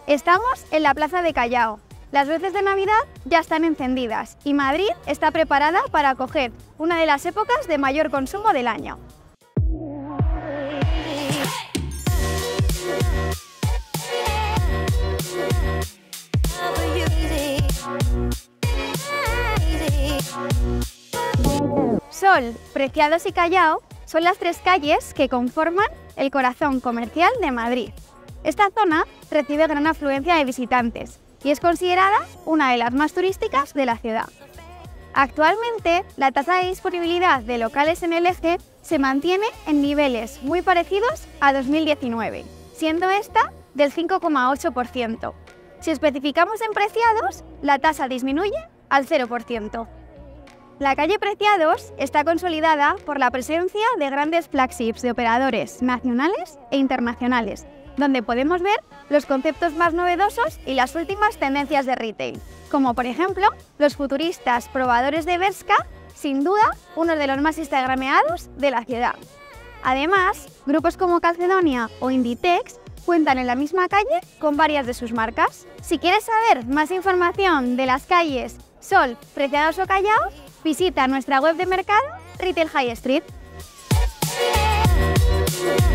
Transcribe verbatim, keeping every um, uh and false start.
Estamos en la Plaza de Callao. Las luces de Navidad ya están encendidas y Madrid está preparada para acoger una de las épocas de mayor consumo del año. Sol, Preciados y Callao son las tres calles que conforman el corazón comercial de Madrid. Esta zona recibe gran afluencia de visitantes y es considerada una de las más turísticas de la ciudad. Actualmente, la tasa de disponibilidad de locales en el eje se mantiene en niveles muy parecidos a dos mil diecinueve, siendo esta del cinco coma ocho por ciento. Si especificamos en Preciados, la tasa disminuye al cero por ciento. La calle Preciados está consolidada por la presencia de grandes flagships de operadores nacionales e internacionales, donde podemos ver los conceptos más novedosos y las últimas tendencias de retail, como por ejemplo los futuristas probadores de Bershka, sin duda uno de los más instagrameados de la ciudad. Además, grupos como Calcedonia o Inditex cuentan en la misma calle con varias de sus marcas. Si quieres saber más información de las calles Sol, Preciados o Callao, visita nuestra web de mercado Retail High Street.